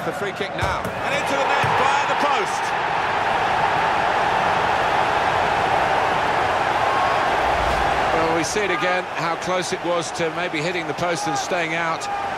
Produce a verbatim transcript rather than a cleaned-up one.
the free kick now. And into the net via the post. Well, we see it again, how close it was to maybe hitting the post and staying out.